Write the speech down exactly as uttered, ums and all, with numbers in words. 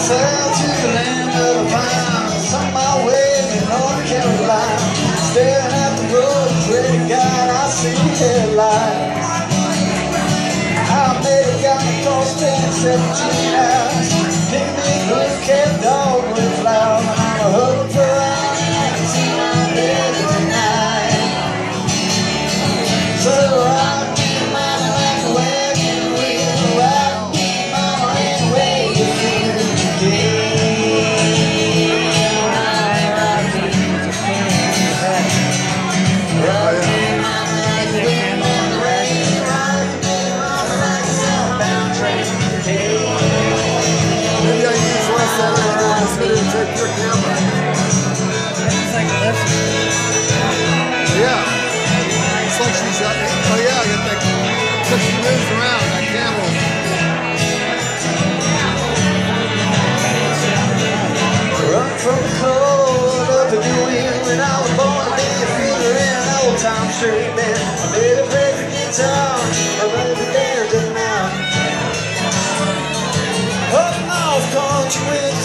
sail to the land of the pines, on my way to North Carolina. Staring at the road, pray to God I see headlights. I made a guy across ten, seventeen hours. Pick me a blue cat dog with flowers, and I'm a hook for eyes and see my bed tonight. So rock me, mama, like a wagon wheel. Rock me, mama, any way you feel. Yeah, rock me, rock me, mama, like a wind on the rain. Rock me, mama, like a southbound train. Maybe I use less than I do this video to take your camera. It's like a lift. Yeah. It's like she's got, oh yeah, I got that, so she moves around, that camel. Run from the cold up in New England. I was born to be a fielder in an old time street band. I made a play the guitar, I love the dance and now. Up north country with